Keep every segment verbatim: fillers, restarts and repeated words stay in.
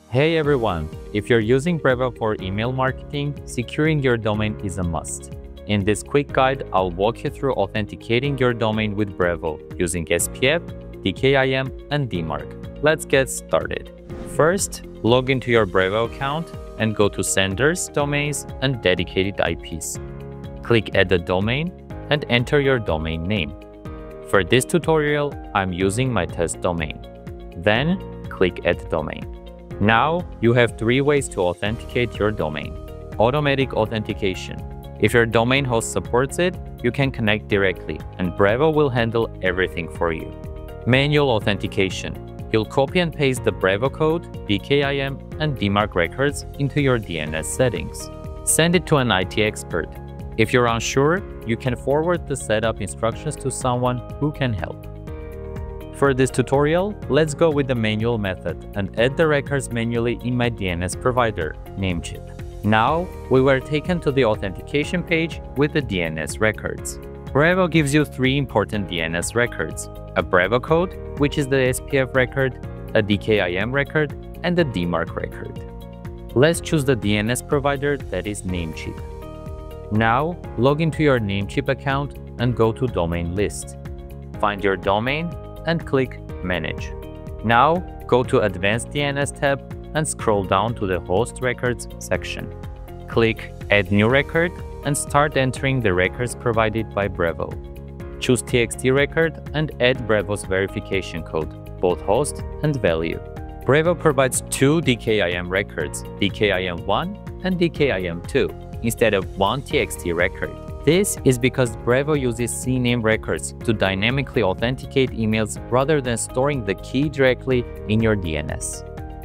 Hey everyone! If you're using Brevo for email marketing, securing your domain is a must. In this quick guide, I'll walk you through authenticating your domain with Brevo using S P F, D K I M, and D MARC. Let's get started. First, log into your Brevo account and go to Senders, Domains, and Dedicated I Ps. Click Add a Domain and enter your domain name. For this tutorial, I'm using my test domain. Then, click Add Domain. Now, you have three ways to authenticate your domain. Automatic authentication. If your domain host supports it, you can connect directly, and Brevo will handle everything for you. Manual authentication. You'll copy and paste the Brevo code, D K I M, and D MARC records into your D N S settings. Send it to an I T expert. If you're unsure, you can forward the setup instructions to someone who can help. For this tutorial, let's go with the manual method and add the records manually in my D N S provider, Namecheap. Now, we were taken to the authentication page with the D N S records. Brevo gives you three important D N S records: a Brevo code, which is the S P F record, a D K I M record, and a D MARC record. Let's choose the D N S provider that is Namecheap. Now, log into your Namecheap account and go to Domain List. Find your domain and click Manage. Now, go to Advanced D N S tab and scroll down to the Host Records section. Click Add New Record and start entering the records provided by Brevo. Choose T X T record and add Brevo's verification code, both host and value. Brevo provides two D K I M records, D K I M one and D K I M two, instead of one T X T record. This is because Brevo uses C NAME records to dynamically authenticate emails rather than storing the key directly in your D N S.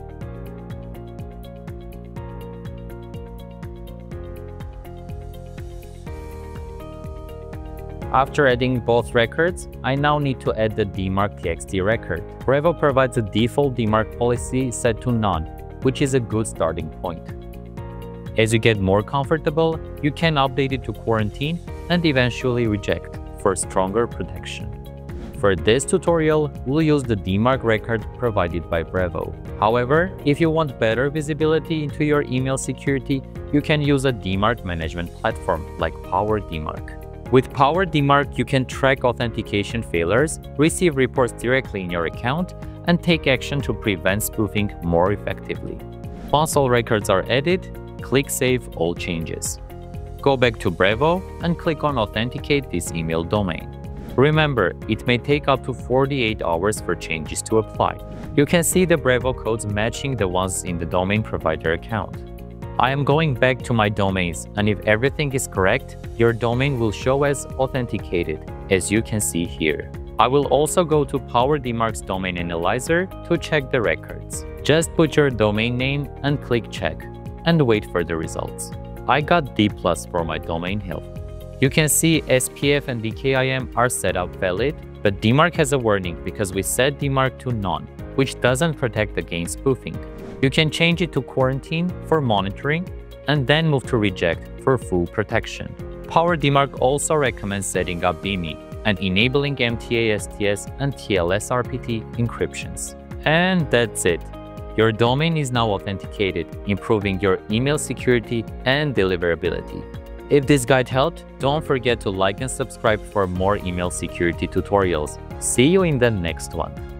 After adding both records, I now need to add the D MARC T X T record. Brevo provides a default D MARC policy set to none, which is a good starting point. As you get more comfortable, you can update it to quarantine and eventually reject for stronger protection. For this tutorial, we'll use the D MARC record provided by Brevo. However, if you want better visibility into your email security, you can use a D MARC management platform like PowerDMARC. With PowerDMARC, you can track authentication failures, receive reports directly in your account, and take action to prevent spoofing more effectively. Once all records are added, click Save All Changes. Go back to Brevo and click on Authenticate this email domain. Remember, it may take up to forty-eight hours for changes to apply. You can see the Brevo codes matching the ones in the domain provider account. I am going back to my domains, and if everything is correct, your domain will show as authenticated, as you can see here. I will also go to PowerDMARC's domain analyzer to check the records. Just put your domain name and click Check, and wait for the results. I got D plus for my domain health. You can see S P F and D K I M are set up valid, but D MARC has a warning because we set D MARC to none, which doesn't protect against spoofing. You can change it to quarantine for monitoring, and then move to reject for full protection. PowerDMARC also recommends setting up B M I and enabling M T A S T S and T L S R P T encryptions. And that's it. Your domain is now authenticated, improving your email security and deliverability. If this guide helped, don't forget to like and subscribe for more email security tutorials. See you in the next one.